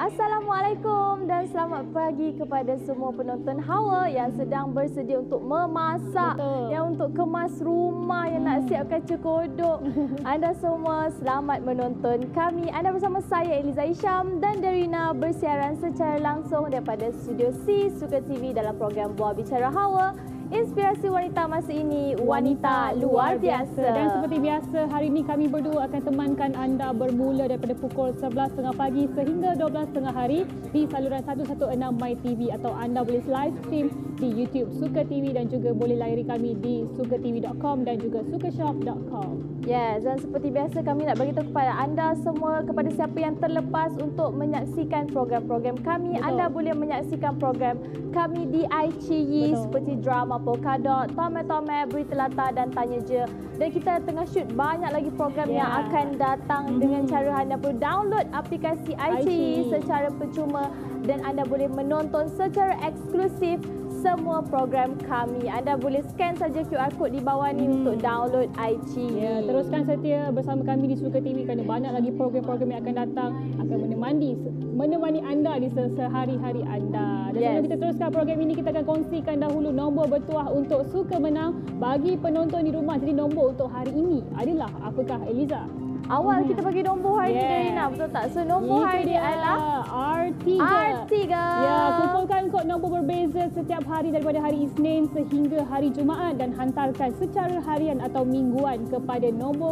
Assalamualaikum dan selamat pagi kepada semua penonton Hawa yang sedang bersedia untuk memasak, yang untuk kemas rumah, yang nak siapkan cekodok. Anda semua selamat menonton kami. Anda bersama saya Eliza Isham dan Darina bersiaran secara langsung daripada Studio C Suka TV dalam program Buah Bicara Hawa. Inspirasi wanita masa ini, wanita luar biasa. Dan seperti biasa, hari ini kami berdua akan temankan anda bermula daripada pukul 11.30 pagi sehingga 12.30 hari di saluran 116 My TV atau anda boleh live stream di YouTube Suka TV dan juga boleh layari kami di sukatv.com dan juga sukashop.com. Yes, dan seperti biasa kami nak beritahu kepada anda semua, kepada siapa yang terlepas untuk menyaksikan program-program kami. Betul. Anda boleh menyaksikan program kami di iQIYI seperti drama Polkadot, Tome, Berita Latar dan Tanya Je. Dan kita tengah shoot banyak lagi program yang akan datang dengan cara anda perlu download aplikasi iQIYI secara percuma dan anda boleh menonton secara eksklusif semua program kami. Anda boleh scan saja QR code di bawah ni untuk download iQIYI. Ya, teruskan setia bersama kami di Suka TV kerana banyak lagi program-program yang akan datang akan menemani anda di sehari-hari anda. Dan sebelum kita teruskan program ini, kita akan kongsikan dahulu nombor bertuah untuk Suka Menang bagi penonton di rumah. Jadi nombor untuk hari ini adalah apakah, Eliza? Awal kita bagi nombor hari ni, Darina, betul tak? So nombor hari ni adalah R3. Ya, kumpulkan kod nombor berbeza setiap hari daripada hari Isnin sehingga hari Jumaat dan hantarkan secara harian atau mingguan kepada nombor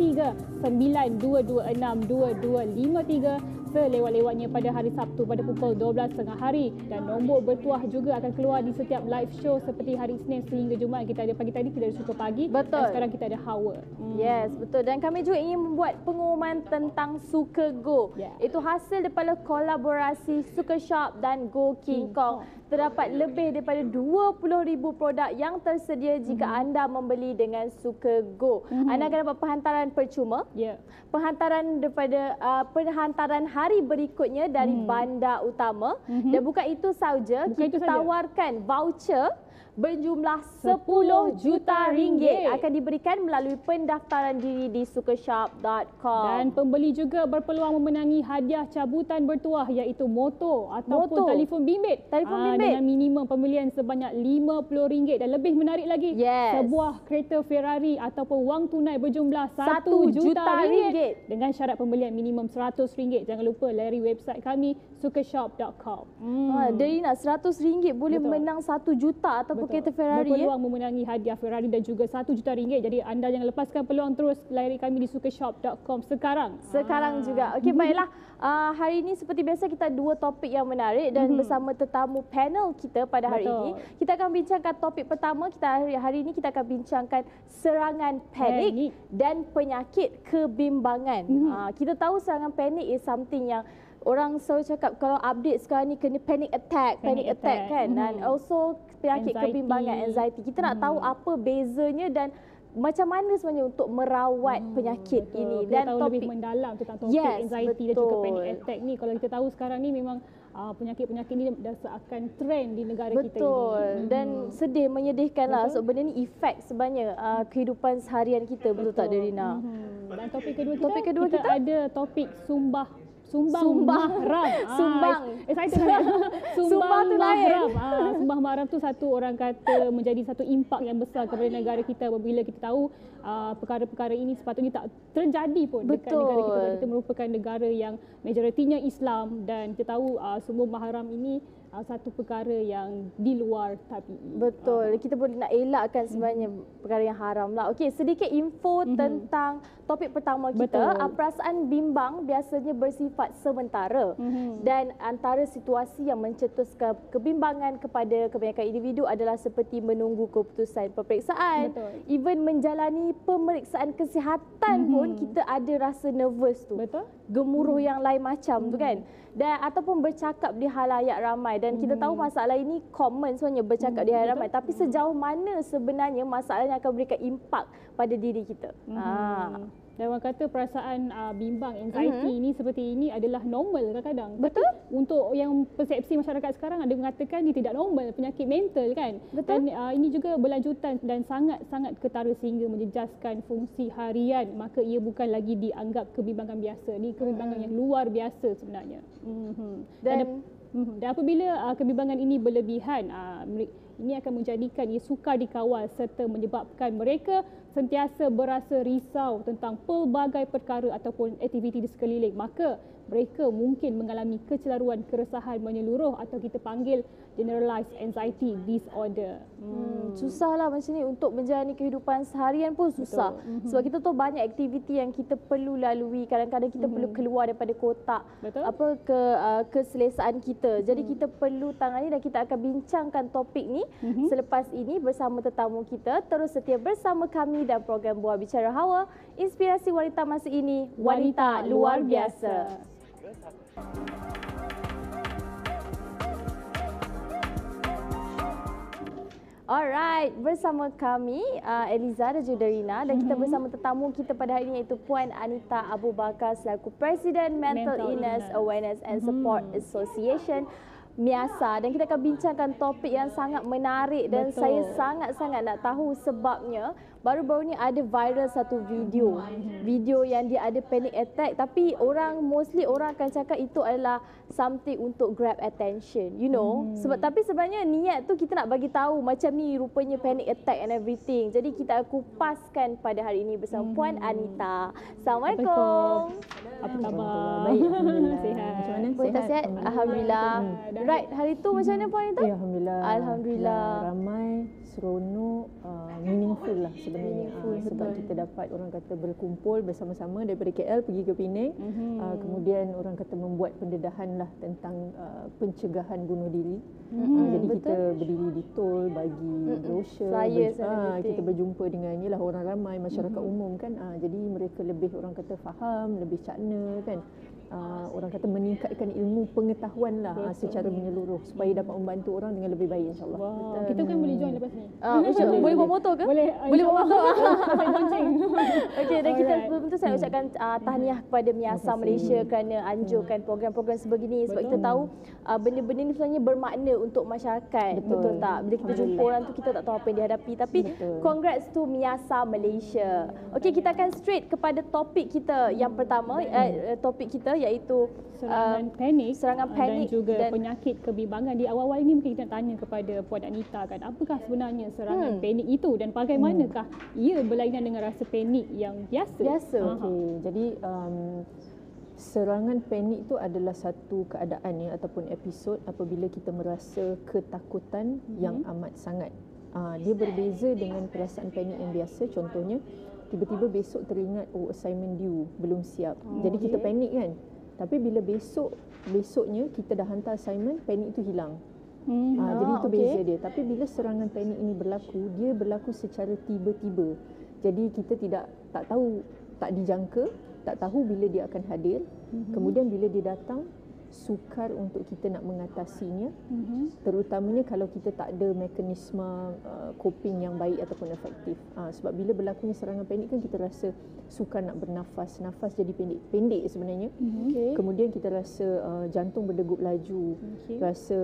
0392262253 selewat-lewatnya pada hari Sabtu pada pukul 12.30 hari. Dan nombor bertuah juga akan keluar di setiap live show seperti hari Isnin sehingga Jumaat. Kita ada pagi tadi, kita ada Suka Pagi. Betul. Dan sekarang kita ada Hawa. Yes, betul. Dan kami juga ingin membuat pengumuman tentang Suka Go. Itu hasil daripada kolaborasi Suka Shop dan Go King Kong. Terdapat lebih daripada 20,000 produk yang tersedia jika anda membeli dengan Suka Go. Anda akan dapat penghantaran percuma. Penghantaran daripada penghantaran hari berikutnya dari bandar utama. Dan bukan itu sahaja, kita tawarkan voucher berjumlah 10 juta ringgit akan diberikan melalui pendaftaran diri di sukashop.com. Dan pembeli juga berpeluang memenangi hadiah cabutan bertuah iaitu motor ataupun telefon bimbit. Dengan minimum pembelian sebanyak RM50 dan lebih menarik lagi, sebuah kereta Ferrari ataupun wang tunai berjumlah 1 juta ringgit dengan syarat pembelian minimum RM100. Jangan lupa layari website kami sukashop.com. Darina, RM100 boleh menang 1 juta ataupun kereta Ferrari. Berpeluang memenangi hadiah Ferrari dan juga RM1 juta. Jadi anda jangan lepaskan peluang, terus layari kami di sukashop.com sekarang. Sekarang juga. Okey, baiklah. Hari ini seperti biasa kita ada 2 topik yang menarik dan bersama tetamu panel kita pada hari ini. Kita akan bincangkan topik pertama. Hari ini kita akan bincangkan serangan panik dan penyakit kebimbangan. Kita tahu serangan panik is something yang orang selalu cakap kalau update sekarang ni kena panic attack kan. Dan also penyakit kebimbangan, anxiety. Kita nak tahu apa bezanya dan macam mana sebenarnya untuk merawat penyakit ini. Dan tahu lebih mendalam tentang topik anxiety dan juga panic attack ni. Kalau kita tahu sekarang ni memang penyakit-penyakit ni dah seakan trend di negara kita ini. Dan sedih, menyedihkan lah. So benda ni efek sebenarnya kehidupan seharian kita. Betul tak, Darina? Dan topik kedua kita ada topik Sumbang mahram. Excited sangat. Sumbang mahram. Sumbang mahram tu satu orang kata menjadi satu impak yang besar kepada negara kita apabila kita tahu perkara-perkara ini sepatutnya tak terjadi pun dekat negara kita. Kita merupakan negara yang majoritinya Islam dan kita tahu sumbang mahram ini satu perkara yang di luar tabi'i. Betul. Kita boleh nak elakkan sebenarnya perkara yang haram lah. Okey, sedikit info tentang topik pertama kita. Perasaan bimbang biasanya bersifat sementara dan antara situasi yang mencetuskan kebimbangan kepada kebanyakan individu adalah seperti menunggu keputusan peperiksaan, even menjalani pemeriksaan kesihatan pun kita ada rasa nervous tu. Gemuruh yang lain macam tu kan. Dan ataupun bercakap di halayak ramai. Dan kita tahu masalah ini common sebenarnya, bercakap di halayak ramai. Tapi sejauh mana sebenarnya masalah yang akan memberikan impak pada diri kita? Dan orang kata perasaan bimbang, anxiety ni seperti ini adalah normal kadang-kadang. Betul. Tapi untuk yang persepsi masyarakat sekarang ada mengatakan dia tidak normal, penyakit mental kan. Betul. Dan ini juga berlanjutan dan sangat-sangat ketara sehingga menjejaskan fungsi harian. Maka ia bukan lagi dianggap kebimbangan biasa. Ini kebimbangan yang luar biasa sebenarnya. Dan apabila kebimbangan ini berlebihan, ini akan menjadikan ia sukar dikawal serta menyebabkan mereka sentiasa berasa risau tentang pelbagai perkara ataupun aktiviti di sekeliling. Maka mereka mungkin mengalami kecelaruan keresahan menyeluruh atau kita panggil generalized anxiety disorder. Susahlah macam ni untuk menjalani kehidupan seharian pun susah. Sebab kita tahu banyak aktiviti yang kita perlu lalui. Kadang-kadang kita perlu keluar daripada kotak. Keselesaan kita. Jadi kita perlu tangani dan kita akan bincangkan topik ni selepas ini bersama tetamu kita. Terus setia bersama kami dan program Buah Bicara Hawa, inspirasi wanita masa ini, wanita luar biasa. Alright, bersama kami Eliza dan juga Rina dan kita bersama tetamu kita pada hari ini iaitu Puan Anita Abu Bakar selaku Presiden Mental Illness Awareness and Support Association MIASA, dan kita akan bincangkan topik yang sangat menarik dan saya sangat-sangat nak tahu sebabnya. Baru-baru ni ada viral satu video yang dia ada panic attack, tapi mostly orang akan cakap itu adalah something untuk grab attention, you know. Tapi sebenarnya niat tu kita nak bagi tahu macam ni rupanya panic attack and everything. Jadi kita kupaskan pada hari ini bersama Puan Anita. Assalamualaikum. Apa khabar? Baik, alhamdulillah. Sihat. Macam mana? Puan sihat? Alhamdulillah. Right, hari tu macam mana Puan Anita? Ya, alhamdulillah. Alhamdulillah. Ramai, seronok, meaningful lah sebenarnya. Sebab betul. kita dapat orang kata berkumpul bersama-sama daripada KL pergi ke Penang. Kemudian orang kata membuat pendedahan lah tentang pencegahan bunuh diri. Jadi kita berdiri di tol, bagi brosur, kita berjumpa dengan orang ramai, masyarakat umum kan. Jadi mereka lebih orang kata faham, lebih cakna kan. Orang kata meningkatkan ilmu pengetahuan lah secara menyeluruh supaya dapat membantu orang dengan lebih baik, insyaAllah. Wow. Kita kan boleh join lepas ni. Boleh bawa motor ke? Boleh bawa motor. Saya bonceng. Okey, dan kita betul-betul saya ucapkan tahniah kepada MIASA Malaysia kerana anjurkan program-program sebegini sebab kita tahu benda-benda ni sebenarnya bermakna untuk masyarakat. Betul tak? Bila kita jumpa orang tu kita tak tahu apa yang dihadapi, tapi congrats to MIASA Malaysia. Okey, kita akan straight kepada topik kita yang pertama. Topik kita iaitu serangan panik dan juga penyakit kebimbangan. Di awal-awal ini mungkin kita nak tanya kepada Puan Anita kan, apakah sebenarnya serangan panik itu dan bagaimanakah ia berlainan dengan rasa panik yang biasa? Okey, jadi serangan panik itu adalah satu keadaan ataupun episod apabila kita merasa ketakutan yang amat sangat. Dia berbeza dengan perasaan panik yang biasa. Contohnya, tiba-tiba besok teringat assignment due, belum siap. Jadi kita panik kan. Tapi bila besoknya kita dah hantar assignment, panik itu hilang. Jadi itu beza dia. Tapi bila serangan panik ini berlaku, dia berlaku secara tiba-tiba. Jadi kita tak tahu, tak dijangka, tak tahu bila dia akan hadir. Kemudian bila dia datang, sukar untuk kita nak mengatasinya, terutamanya kalau kita tak ada mekanisme coping yang baik ataupun efektif. Sebab bila berlakunya serangan panik kan kita rasa sukar nak bernafas, nafas jadi pendek sebenarnya. Kemudian kita rasa jantung berdegup laju, rasa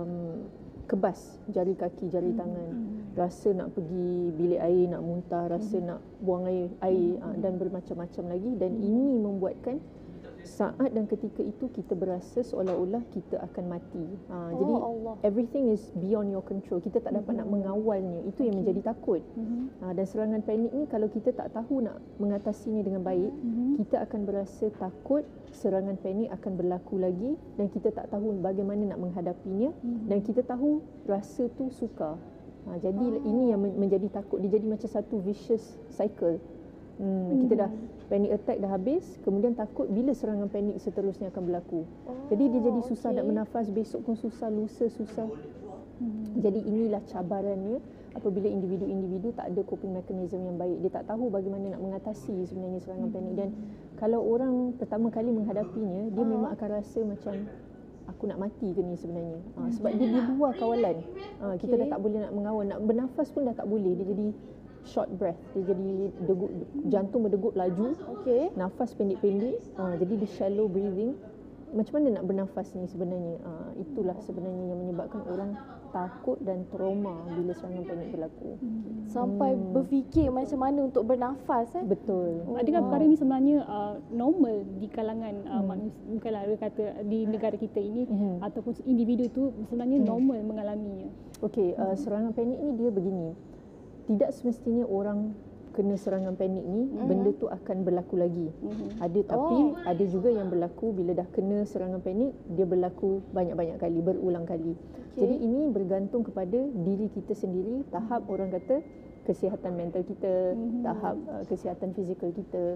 kebas jari kaki, jari tangan, rasa nak pergi bilik air, nak muntah, rasa nak buang air dan bermacam-macam lagi. Dan ini membuatkan saat dan ketika itu kita berasa seolah-olah kita akan mati. Jadi everything is beyond your control. Kita tak dapat nak mengawalnya. Itu yang menjadi takut. Dan serangan panik ni kalau kita tak tahu nak mengatasinya dengan baik, kita akan berasa takut, serangan panik akan berlaku lagi dan kita tak tahu bagaimana nak menghadapinya, dan kita tahu rasa tu sukar. Jadi ini yang menjadi takut. Dia jadi macam satu vicious cycle. Kita dah panic attack dah habis, kemudian takut bila serangan panik seterusnya akan berlaku. Jadi dia jadi susah nak bernafas, besok pun susah, lusa susah. Jadi inilah cabarannya apabila individu-individu tak ada coping mechanism yang baik. Dia tak tahu bagaimana nak mengatasi sebenarnya serangan panik. Dan kalau orang pertama kali menghadapinya, dia memang akan rasa macam aku nak mati ke ni sebenarnya. Sebab dia di luar kawalan. Kita dah tak boleh nak mengawal, nak bernafas pun dah tak boleh. Dia jadi short breath. Dia jadi degup, jantung berdegup laju. Okey. Nafas pendek-pendek. Jadi dia shallow breathing. Macam mana nak bernafas ni sebenarnya? Itulah sebenarnya yang menyebabkan orang takut dan trauma bila serangan panik berlaku. Sampai berfikir macam mana untuk bernafas. Betul. Adakah perkara ini sebenarnya normal di kalangan manusia, bukanlah dia kata di negara kita ini ataupun individu itu sebenarnya normal mengalaminya? Okey, serangan panik ni dia begini. Tidak semestinya orang kena serangan panik ni benda tu akan berlaku lagi. Tapi ada juga yang berlaku bila dah kena serangan panik, dia berlaku banyak-banyak kali, berulang kali. Jadi ini bergantung kepada diri kita sendiri, tahap orang kata kesihatan mental kita, tahap kesihatan fizikal kita,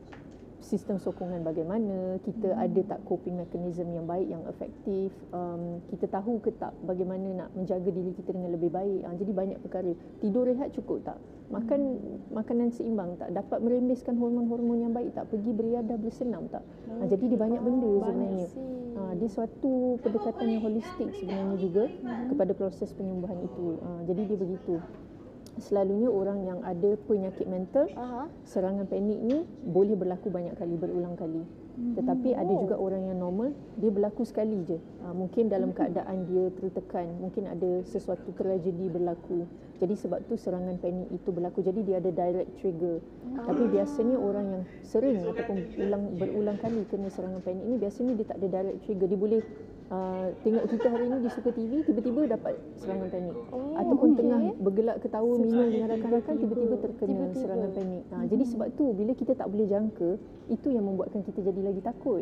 sistem sokongan bagaimana, kita ada tak coping mechanism yang baik, yang efektif, kita tahu ke tak bagaimana nak menjaga diri kita dengan lebih baik. Jadi banyak perkara. Tidur rehat cukup tak? Makan makanan seimbang tak? Dapat merembeskan hormon-hormon yang baik tak? Pergi beriadah, bersenam tak? Jadi dia banyak benda sebenarnya. Dia suatu pendekatan yang holistik sebenarnya juga kepada proses penyembuhan itu. Jadi dia begitu. Selalunya orang yang ada penyakit mental, serangan panik ni boleh berlaku banyak kali, berulang kali. Tetapi ada juga orang yang normal, dia berlaku sekali je. Mungkin dalam keadaan dia tertekan, mungkin ada sesuatu tragedi berlaku. Jadi sebab tu serangan panik itu berlaku. Jadi dia ada direct trigger. Tapi biasanya orang yang sering ataupun berulang kali kena serangan panik ni, biasanya dia tak ada direct trigger. Dia boleh tengok kita hari ni, dia suka TV, tiba-tiba dapat serangan panik. Ataupun tengah bergelak ketawa, minum dengan rakan-rakan, tiba-tiba terkena serangan panik. Jadi sebab tu bila kita tak boleh jangka, itu yang membuatkan kita jadi lagi takut.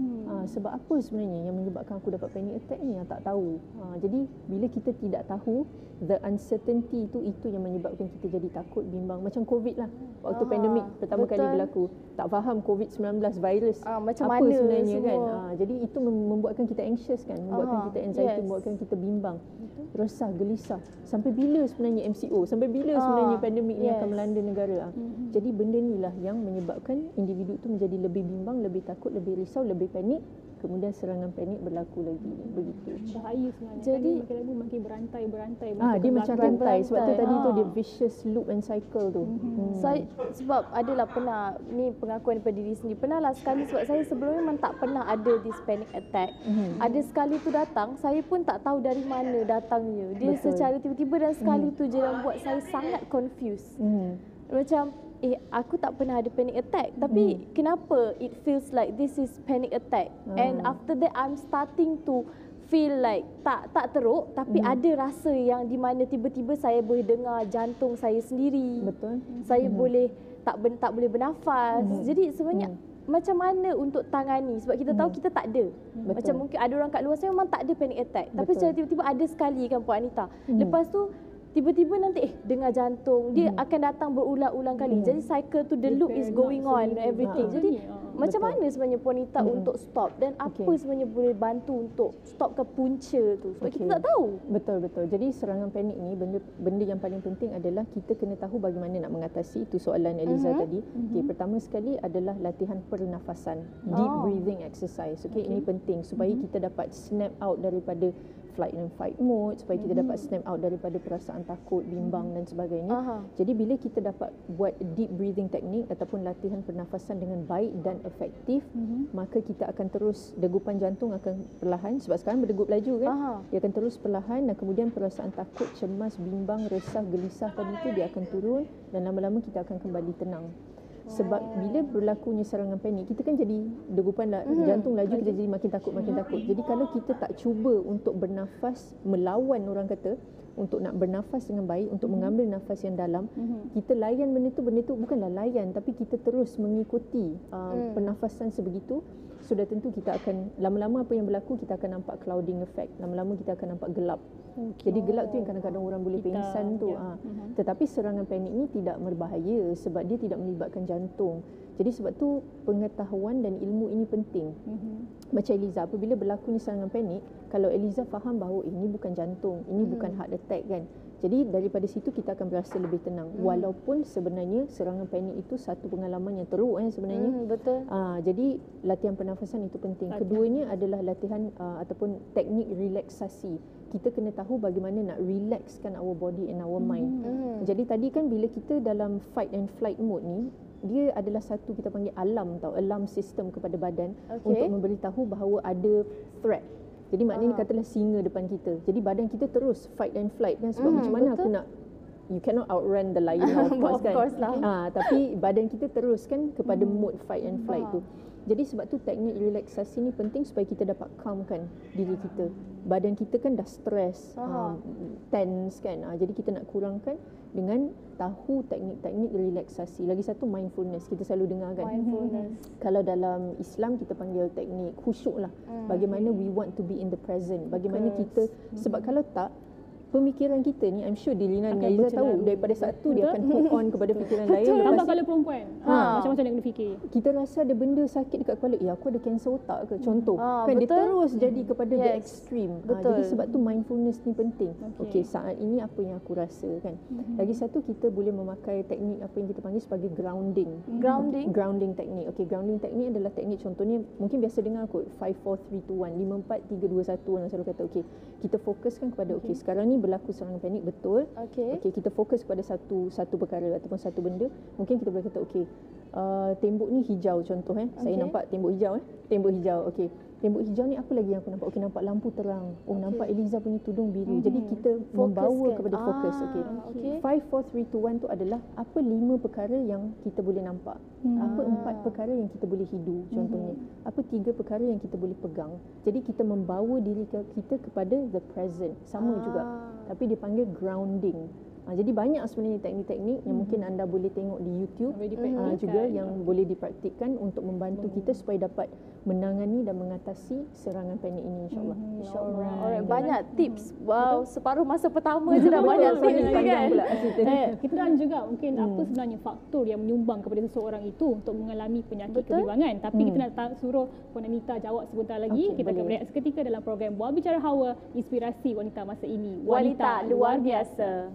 Sebab apa sebenarnya yang menyebabkan aku dapat panic attack ni? Tak tahu. Jadi bila kita tidak tahu, the uncertainty itu yang menyebabkan kita jadi takut, bimbang. Macam COVID lah. Waktu pandemik pertama kali berlaku, tak faham COVID-19 virus macam apa mana sebenarnya semua. kan. Jadi itu membuatkan kita anxious kan, membuatkan kita anxiety, membuatkan kita bimbang, resah, gelisah. Sampai bila sebenarnya MCO? Sampai bila sebenarnya pandemik ni akan melanda negara? Jadi benda ni lah yang menyebabkan individu tu menjadi lebih bimbang, lebih takut, lebih risau, lebih panik. Kemudian serangan panik berlaku lagi. Begitu. Bahaya sebenarnya. Jadi makin lama makin berantai. Dia macam rantai. Sebab tu tadi tu dia vicious loop and cycle tu. Saya sebab adalah pernah, ni pengakuan daripada diri sendiri, pernah lah sekali, sebab saya sebelumnya memang tak pernah ada this panic attack. Ada sekali tu datang, saya pun tak tahu dari mana datangnya. Dia secara tiba-tiba dan sekali tu je yang buat saya sangat confused. Macam aku tak pernah ada panic attack, tapi kenapa it feels like this is panic attack? And after that I'm starting to feel like tak teruk, tapi ada rasa yang di mana tiba-tiba saya boleh dengar jantung saya sendiri. Betul. Saya boleh tak boleh bernafas. Jadi sebenarnya macam mana untuk tangani? Sebab kita tahu kita tak ada. Macam mungkin ada orang kat luar sana memang tak ada panic attack, tapi secara tiba-tiba ada sekali kan Puan Anita. Lepas tu tiba-tiba nanti dengar jantung, dia akan datang berulang-ulang kali. Jadi cycle tu, the loop is going on and everything. Jadi macam mana sebenarnya Puan Anita untuk stop, dan apa sebenarnya boleh bantu untuk stopkan punca tu? Sebab kita tak tahu. Betul. Jadi serangan panik ni, benda yang paling penting adalah kita kena tahu bagaimana nak mengatasi. Itu soalan Eliza tadi. Pertama sekali adalah latihan pernafasan, deep breathing exercise. Ini penting supaya kita dapat snap out daripada flight and fight mode, supaya kita dapat snap out daripada perasaan takut, bimbang dan sebagainya. Jadi bila kita dapat buat deep breathing technique ataupun latihan pernafasan dengan baik dan efektif, maka kita akan terus, degupan jantung akan perlahan, sebab sekarang berdegup laju kan, dia akan terus perlahan, dan kemudian perasaan takut, cemas, bimbang, resah, gelisah tadi tu dia akan turun, dan lama-lama kita akan kembali tenang. Sebab bila berlakunya serangan panik, kita kan jadi degupan jantung laju, kita jadi makin takut. Jadi kalau kita tak cuba untuk bernafas, melawan orang kata, untuk nak bernafas dengan baik, untuk mengambil nafas yang dalam, kita layan benda tu bukanlah layan, tapi kita terus mengikuti pernafasan sebegitu, sudah tentu kita akan, lama-lama apa yang berlaku, kita akan nampak clouding effect, lama-lama kita akan nampak gelap. Jadi gelap tu yang kadang-kadang orang boleh pingsan tu. Tetapi serangan panik ni tidak berbahaya sebab dia tidak melibatkan jantung. Jadi sebab tu pengetahuan dan ilmu ini penting. Macam Eliza, apabila berlaku ni serangan panik, kalau Eliza faham bahawa ini bukan jantung, ini bukan heart attack kan. Jadi daripada situ kita akan berasa lebih tenang. Walaupun sebenarnya serangan panik itu satu pengalaman yang teruk sebenarnya. Betul. Jadi latihan pernafasan itu penting. Keduanya adalah latihan ataupun teknik relaksasi. Kita kena tahu bagaimana nak relaxkan our body and our mind. Jadi tadi kan bila kita dalam fight and flight mode ni, dia adalah satu kita panggil alarm system kepada badan untuk memberitahu bahawa ada threat. Jadi maknanya katalah singa depan kita. Jadi badan kita terus fight and flight kan, sebab macam mana aku nak, you cannot outrun the lion of course kan. Tapi badan kita terus kan kepada mode fight and flight tu. Jadi sebab tu teknik relaksasi ni penting supaya kita dapat calmkan diri kita. Badan kita kan dah stress, tense kan. Jadi kita nak kurangkan dengan tahu teknik-teknik relaksasi. Lagi satu mindfulness, kita selalu dengar kan. Mindfulness. Kalau dalam Islam kita panggil teknik khusyuk lah. Bagaimana we want to be in the present. Bagaimana kita, sebab kalau tak, pemikiran kita ni, I'm sure Dilina dan Eliza tahu daripada satu dia akan hook on kepada fikiran lain. Tambah kalau perempuan, macam-macam dia kena fikir. Kita rasa ada benda sakit dekat kepala, aku ada kanser otak ke, contoh. Kan dia terus jadi kepada the extreme. Jadi sebab tu mindfulness ni penting. Okey, saat ini apa yang aku rasa kan. Lagi satu, kita boleh memakai teknik apa yang kita panggil sebagai grounding. Grounding teknik. Okey, grounding teknik adalah teknik, contohnya mungkin biasa dengar kot 5 4 3 2 1, 5 4 3 2 1, orang selalu kata okey, kita fokuskan kepada okey, sekarang ni berlaku serangan panik, betul. Okey, kita fokus kepada satu perkara ataupun satu benda. Mungkin kita boleh kata okey, tembok ni hijau contoh saya nampak tembok hijau tembok hijau. Okey, tembok hijau ni apa lagi yang aku nampak? Okey, nampak lampu terang. Nampak Eliza punya tudung biru. Jadi kita membawa kepada fokus. Okey. 5 4 3 2 1 tu adalah apa 5 perkara yang kita boleh nampak. Apa 4 perkara yang kita boleh hidu contohnya. Apa 3 perkara yang kita boleh pegang. Jadi kita membawa diri kita kepada the present. Sama juga. Tapi dipanggil grounding. Jadi banyak sebenarnya teknik-teknik yang mungkin anda boleh tengok di YouTube juga yang boleh dipraktikkan untuk membantu kita supaya dapat menangani dan mengatasi serangan panik ini, insyaAllah. InsyaAllah. Alright, banyak tips. Wow, separuh masa pertama je dah banyak tips kan. Kita dan juga mungkin apa sebenarnya faktor yang menyumbang kepada seseorang itu untuk mengalami penyakit kebimbangan. Tapi kita nak suruh Puan Anita jawab sebentar lagi. Kita akan berehat seketika dalam program Bual Bicara Hawa, inspirasi wanita masa ini. Wanita luar biasa.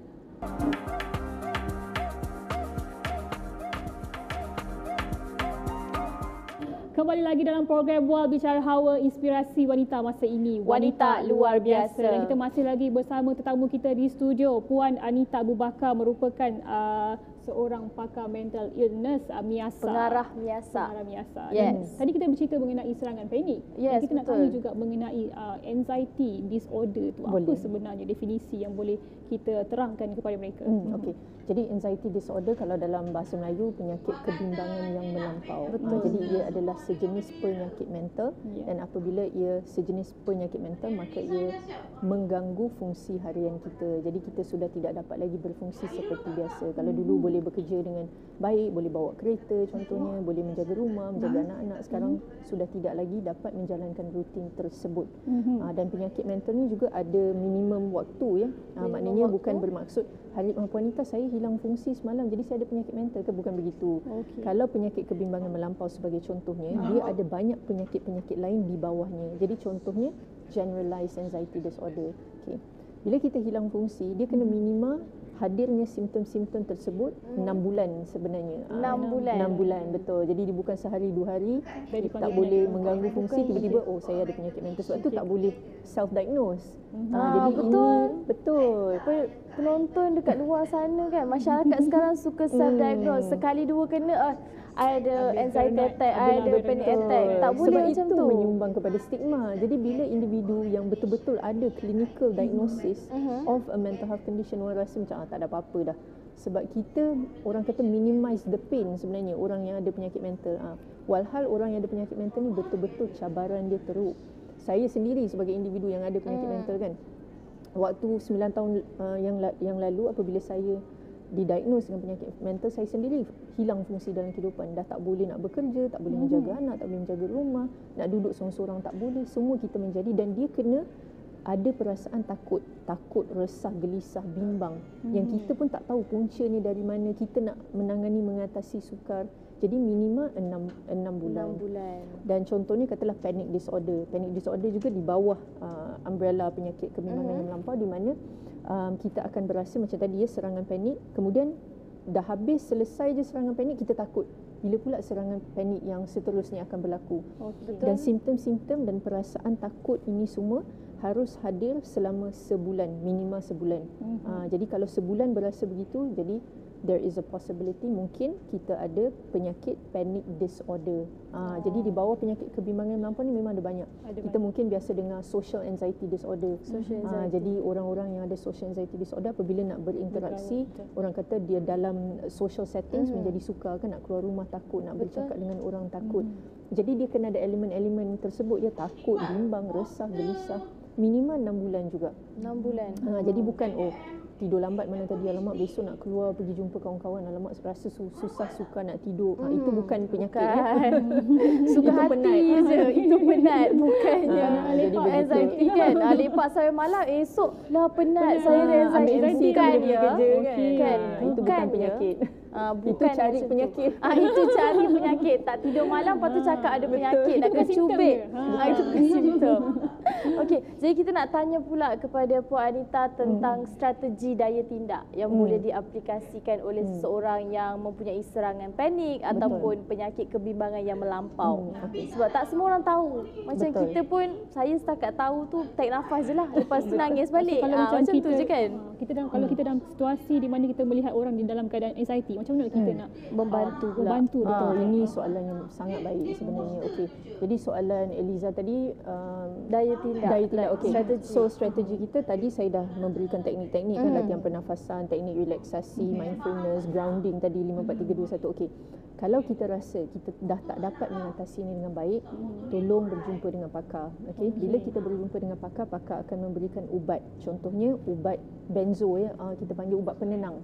Kembali lagi dalam program Bual Bicara Hawa, inspirasi wanita masa ini. Wanita luar biasa. Dan kita masih lagi bersama tetamu kita di studio, Puan Anita Abu Bakar, merupakan seorang pakar mental illness, Miasa. Pengarah Miasa. Yes. Tadi kita bercerita mengenai serangan panik. Dan kita nak tanya juga mengenai anxiety disorder tu. Apa sebenarnya definisi yang boleh kita terangkan kepada mereka? Okey. Jadi anxiety disorder kalau dalam bahasa Melayu penyakit kebimbangan yang melampau. Jadi ia adalah sejenis penyakit mental dan apabila ia sejenis penyakit mental maka ia mengganggu fungsi harian kita. Jadi kita sudah tidak dapat lagi berfungsi seperti biasa. Kalau dulu boleh bekerja dengan baik, boleh bawa kereta contohnya, boleh menjaga rumah, menjaga anak-anak, sekarang sudah tidak lagi dapat menjalankan rutin tersebut. Dan penyakit mental ni juga ada minimum waktu ya. Maknanya bukan bermaksud hari Puan Anita saya hilang fungsi semalam jadi saya ada penyakit mental ke, bukan begitu. Kalau penyakit kebimbangan melampau sebagai contohnya, dia ada banyak penyakit-penyakit lain di bawahnya. Jadi contohnya generalized anxiety disorder. Okey. Bila kita hilang fungsi, dia kena minima hadirnya simptom-simptom tersebut 6 bulan sebenarnya. 6 bulan, betul. Jadi dia bukan sehari 2 hari tak boleh mengganggu fungsi, tiba-tiba saya ada penyakit mental. Sebab tu tak boleh self-diagnose. Jadi betul. ini betul. Penonton dekat luar sana kan, masyarakat sekarang suka self-diagnose. Sekali dua kena ada anxiety attack, ada panic attack. Tak boleh macam tu. Sebab itu menyumbang kepada stigma. Jadi bila individu yang betul-betul ada clinical diagnosis of a mental health condition, orang rasa macam tak ada apa-apa dah. Sebab kita orang kata minimize the pain sebenarnya orang yang ada penyakit mental. Walhal orang yang ada penyakit mental ni betul-betul cabaran dia teruk. Saya sendiri sebagai individu yang ada penyakit mental kan, waktu 9 tahun yang lalu apabila saya didiagnose dengan penyakit mental, saya sendiri hilang fungsi dalam kehidupan. Dah tak boleh nak bekerja, tak boleh menjaga anak, tak boleh menjaga rumah, nak duduk seorang-seorang tak boleh. Semua kita menjadi, dan dia kena ada perasaan takut, resah, gelisah, bimbang yang kita pun tak tahu punca ni dari mana. Kita nak menangani, mengatasi sukar, Jadi minima 6 bulan. 6 bulan. Dan contohnya katalah panic disorder. Panic disorder juga di bawah umbrella penyakit kebimbangan yang melampau, di mana kita akan berasa macam tadi ya, serangan panik, kemudian dah habis selesai je serangan panik, kita takut bila pula serangan panik yang seterusnya akan berlaku. Dan simptom-simptom dan perasaan takut ini semua harus hadir selama sebulan, minima sebulan. Jadi kalau sebulan berasa begitu, jadi there is a possibility mungkin kita ada penyakit panic disorder. Jadi di bawah penyakit kebimbangan melampau ni memang ada banyak. Kita mungkin biasa dengar social anxiety disorder. Jadi orang-orang yang ada social anxiety disorder apabila nak berinteraksi, orang kata dia dalam social settings menjadi sukar kan, nak keluar rumah takut, nak bercakap dengan orang takut. Jadi dia kena ada elemen-elemen tersebut, dia takut, bimbang, resah, gelisah. Minima 6 bulan juga. 6 bulan. Jadi bukan tidur lambat mana tadi, alamak besok nak keluar pergi jumpa kawan-kawan, alamak rasa susah suka nak tidur. Itu bukan penyakit. Suka itu hati penat je. Itu penat. Bukannya lepak anxiety kan. Lepak sampai malam, esok lah penat. Saya ada anxiety kan ya. Kan. Itu bukan penyakit. Itu cari penyakit. Itu cari penyakit. Tak tidur malam, lepas tu cakap ada penyakit. Nak kecubit. Itu bukan simptom. Okey, jadi kita nak tanya pula kepada Puan Anita tentang strategi daya tindak yang boleh diaplikasikan oleh seseorang yang mempunyai serangan panik ataupun penyakit kebimbangan yang melampau. Sebab tak semua orang tahu. Macam kita pun, saya setakat tahu tu tarik nafas je lah, lepas tu nangis balik. Macam tu je kan. Kalau kita dalam situasi di mana kita melihat orang di dalam keadaan anxiety, macam mana kita nak membantu Ini soalan yang sangat baik sebenarnya. Okey. Jadi soalan Eliza tadi, daya tindak. Okey. Strategi kita tadi saya dah memberikan teknik-teknik kan, latihan pernafasan, teknik relaksasi, mindfulness, grounding tadi 5 4 3 2 1. Okey. Kalau kita rasa kita dah tak dapat mengatasi ini dengan baik, tolong berjumpa dengan pakar. Okey. Bila kita berjumpa dengan pakar akan memberikan ubat. Contohnya ubat benzo ya. Kita panggil ubat penenang.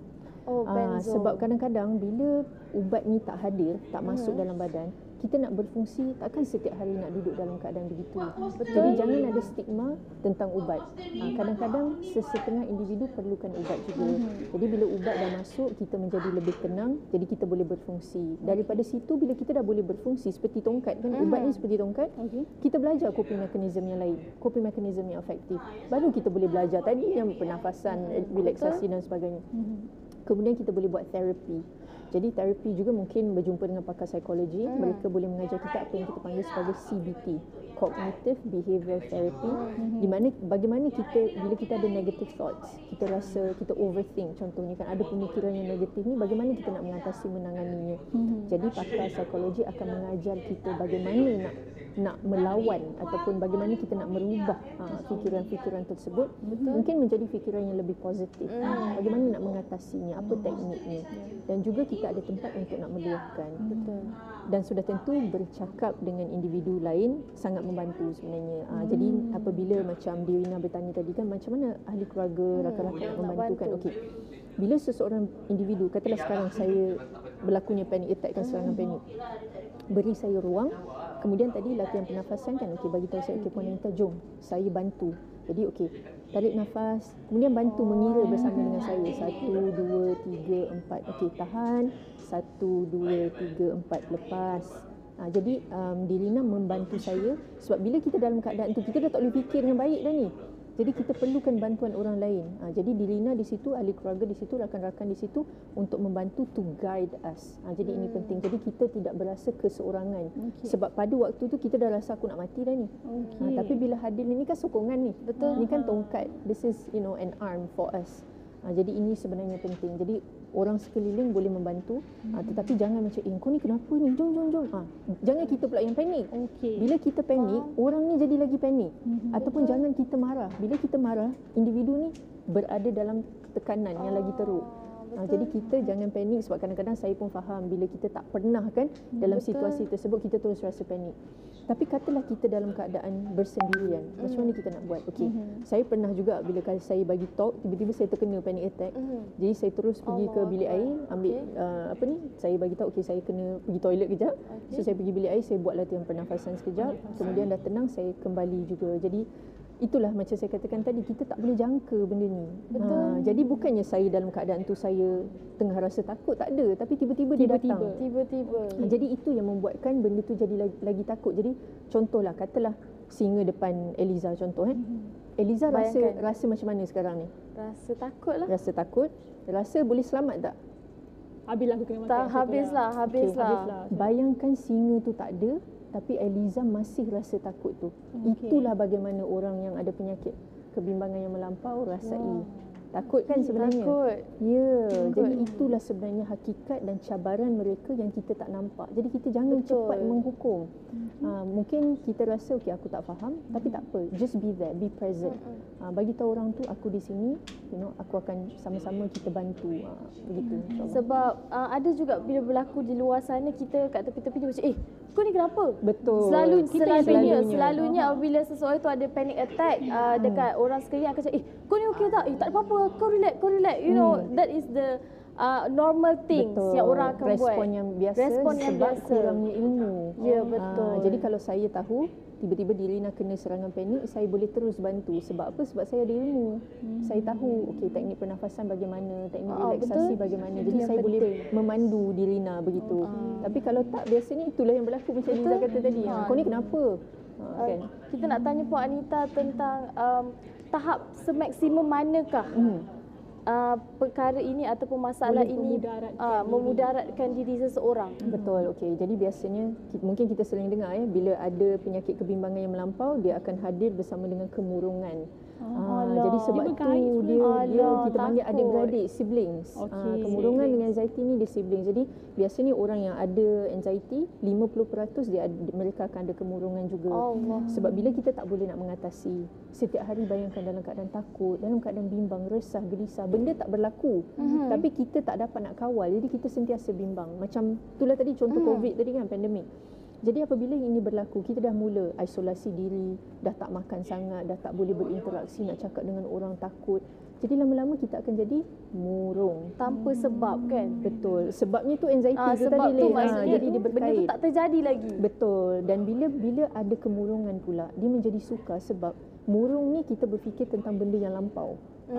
Sebab kadang-kadang bila ubat ni tak hadir, tak masuk dalam badan, kita nak berfungsi, takkan setiap hari nak duduk dalam keadaan begitu. Jadi jangan ada stigma tentang ubat. Kadang-kadang sesetengah individu perlukan ubat juga. Jadi bila ubat dah masuk, kita menjadi lebih tenang, jadi kita boleh berfungsi. Daripada situ, bila kita dah boleh berfungsi seperti tongkat kan, ubat ni seperti tongkat, kita belajar coping mechanism yang lain, coping mechanism yang efektif. Baru kita boleh belajar tadi yang pernafasan, relaksasi dan sebagainya. Kemudian kita boleh buat terapi. Jadi terapi juga mungkin berjumpa dengan pakar psikologi. Mereka boleh mengajar kita apa yang kita panggil sebagai CBT, Cognitive Behavioral Therapy, di mana bagaimana kita, bila kita ada negative thoughts, kita rasa kita overthink, contohnya kan ada pemikiran yang negatif ni, bagaimana kita nak mengatasi, menanganinya. Jadi pakar psikologi akan mengajar kita bagaimana nak melawan ataupun bagaimana kita nak merubah fikiran-fikiran tersebut mungkin menjadi fikiran yang lebih positif. Bagaimana nak mengatasinya, apa tekniknya. Dan juga kita ada tempat untuk nak meluahkan. Dan sudah tentu bercakap dengan individu lain sangat membantu sebenarnya. Jadi apabila macam Dirina bertanya tadi kan, macam mana ahli keluarga, rakan-rakan nak membantu kan. Okey. Bila seseorang individu, katalah sekarang saya berlakunya panic attack kan, serangan panik, beri saya ruang. Kemudian tadi latihan pernafasan kan, okey, bagi tahu saya, okey Puan Anita, jom saya bantu. Jadi okey, tarik nafas, kemudian bantu mengira bersama dengan saya. 1 2 3 4. Okey, tahan. 1 2 3 4, lepas. Jadi Dirina membantu saya, sebab bila kita dalam keadaan tu, kita dah tak boleh fikir dengan baik dah ni. Jadi kita perlukan bantuan orang lain. Jadi Dirina di situ, ahli keluarga di situ, rakan-rakan di situ untuk membantu to guide us. Jadi ini penting. Jadi kita tidak berasa keseorangan. Sebab pada waktu tu kita dah rasa aku nak mati dah ni. Tapi bila hadir ni kan sokongan ni. Betul. Ni kan tongkat. This is an arm for us. Jadi ini sebenarnya penting. Jadi orang sekeliling boleh membantu, tetapi jangan macam kau ni kenapa ni, jom. Jangan kita pula yang panik. Bila kita panik, orang ni jadi lagi panik. Ataupun jangan kita marah. Bila kita marah, individu ni berada dalam tekanan yang lagi teruk. Jadi kita jangan panik, sebab kadang-kadang saya pun faham bila kita tak pernah kan dalam situasi tersebut, kita terus rasa panik. Tapi katalah kita dalam keadaan bersendirian, macam mana kita nak buat? Okey, saya pernah juga bila saya bagi talk, tiba-tiba saya terkena panic attack. Jadi saya terus pergi ke bilik air, ambil saya bagi tahu, okey saya kena pergi toilet kejap. So saya pergi bilik air, saya buat latihan pernafasan sekejap. Kemudian dah tenang, saya kembali juga. Jadi itulah macam saya katakan tadi, kita tak boleh jangka benda ni. Betul. Jadi bukannya saya dalam keadaan tu saya tengah rasa takut, tak ada, tapi tiba-tiba dia datang. Tiba-tiba. Jadi itu yang membuatkan benda tu jadi lagi takut. Jadi contohlah, katalah singa depan Eliza contoh Eliza rasa macam mana sekarang ni? Rasa takut lah. Rasa takut. Rasa boleh selamat tak? Habislah aku kena makan. Tak, habislah. Bayangkan singa tu tak ada, tapi Eliza masih rasa takut tu. Itulah bagaimana orang yang ada penyakit kebimbangan yang melampau rasai. Takut kan sebenarnya? Takut. Ya, jadi itulah sebenarnya hakikat dan cabaran mereka yang kita tak nampak. Jadi kita jangan cepat menghukum. Mungkin kita rasa okey aku tak faham, tapi tak apa. Just be there, be present. Bagi tahu orang tu aku di sini, aku akan sama-sama kita bantu. Begitu insya-Allah. Sebab ada juga bila berlaku di luar sana, kita kat tepi-tepi dia macam kau ni kenapa? Betul. Selalunya apabila seseorang tu ada panic attack dekat orang sekeliling akan cakap, kau ni okey tak? Tak ada apa-apa, kau relax. That is the normal things yang orang akan buat. Respon yang biasa sebab kurangnya ilmu. Ya, betul. Jadi kalau saya tahu tiba-tiba Dirina kena serangan panik, saya boleh terus bantu. Sebab apa? Sebab saya ada ilmu. Saya tahu teknik pernafasan bagaimana, teknik relaksasi bagaimana. Jadi saya boleh memandu Dirina begitu. Tapi kalau tak, biasanya itulah yang berlaku macam Liza kata tadi. Kau ni kenapa? Kan? Kita nak tanya Puan Anita tentang tahap semaksimum manakah perkara ini ataupun masalah ini memudaratkan diri seseorang. Betul, okey. Jadi biasanya mungkin kita sering dengar bila ada penyakit kebimbangan yang melampau, dia akan hadir bersama dengan kemurungan. Jadi sebab tu dia kita panggil adik-beradik, siblings. Kemurungan dengan anxiety ni dia siblings. Jadi biasanya orang yang ada anxiety 50% mereka akan ada kemurungan juga. Sebab bila kita tak boleh nak mengatasi, setiap hari bayangkan dalam keadaan takut, dalam keadaan bimbang, resah, gelisah, benda tak berlaku. Tapi kita tak dapat nak kawal. Jadi kita sentiasa bimbang. Macam itulah tadi contoh COVID tadi kan, pandemik. Jadi apabila ini berlaku, kita dah mula isolasi diri, dah tak makan sangat, dah tak boleh berinteraksi, nak cakap dengan orang takut. Jadi lama-lama kita akan jadi murung. Tanpa sebab kan? Betul. Sebabnya tu anxiety tu sebab tadi. Tu jadi dia berkait. Benda tu tak terjadi lagi. Betul. Dan bila ada kemurungan pula, dia menjadi sukar sebab murung ni kita berfikir tentang benda yang lampau.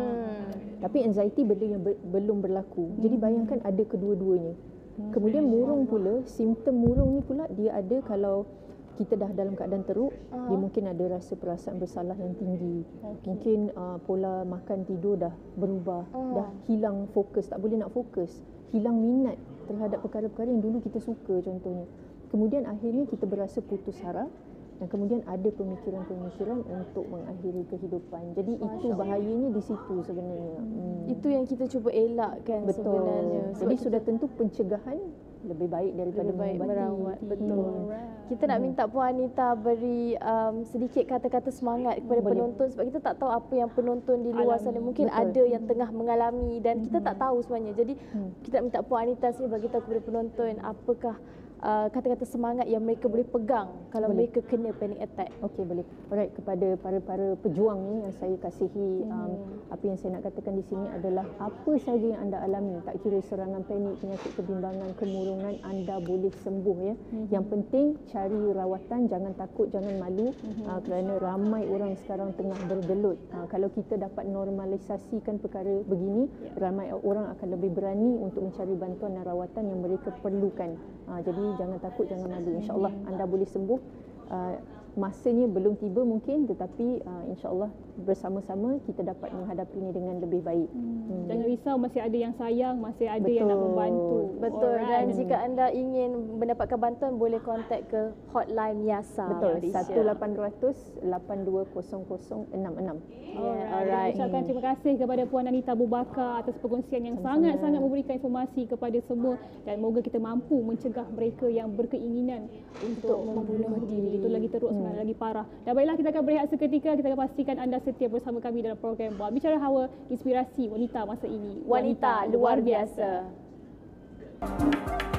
Tapi anxiety benda yang belum berlaku. Jadi bayangkan ada kedua-duanya. Kemudian murung pula, simptom murung ni pula dia ada kalau kita dah dalam keadaan teruk, dia mungkin ada rasa perasaan bersalah yang tinggi. Mungkin pola makan tidur dah berubah, dah hilang fokus, tak boleh nak fokus, hilang minat terhadap perkara-perkara yang dulu kita suka contohnya. Kemudian akhirnya kita berasa putus harap dan kemudian ada pemikiran-pemikiran untuk mengakhiri kehidupan. Jadi itu bahayanya di situ sebenarnya. Itu yang kita cuba elakkan sebenarnya. Jadi sudah tentu pencegahan lebih baik daripada merawat. Betul. Kita nak minta Puan Anita beri sedikit kata-kata semangat kepada penonton sebab kita tak tahu apa yang penonton di luar sana mungkin ada yang tengah mengalami dan kita tak tahu sebenarnya. Jadi kita nak minta Puan Anita sendiri bagi tahu kepada penonton apakah kata-kata semangat yang mereka boleh pegang kalau mereka kena panic attack. Okey, boleh. Alright, kepada para pejuang ni yang saya kasihi, apa yang saya nak katakan di sini adalah apa saja yang anda alami, tak kira serangan panik, penyakit kebimbangan, kemurungan, anda boleh sembuh ya. Yang penting cari rawatan, jangan takut, jangan malu kerana ramai orang sekarang tengah bergelut. Kalau kita dapat normalisasikan perkara begini, ramai orang akan lebih berani untuk mencari bantuan dan rawatan yang mereka perlukan. Jadi jangan takut, jangan malu. InsyaAllah anda boleh sembuh. Masanya belum tiba mungkin, tetapi insyaAllah bersama-sama kita dapat menghadapi ini dengan lebih baik. Jangan risau, masih ada yang sayang, masih ada yang nak membantu. Betul. Dan jika anda ingin mendapatkan bantuan, boleh kontak ke hotline Miasa. Betul. 1800 820066. Alright. Ucapkan terima kasih kepada Puan Anita Abu Bakar atas perkongsian yang sangat-sangat memberikan informasi kepada semua dan moga kita mampu mencegah mereka yang berkeinginan untuk membunuh diri. Itu lagi teruk, lagi parah. Dan baiklah, kita akan berehat seketika. Kita akan pastikan anda setia bersama kami dalam program Buat Bicara Hawa, inspirasi wanita masa ini. Wanita luar biasa.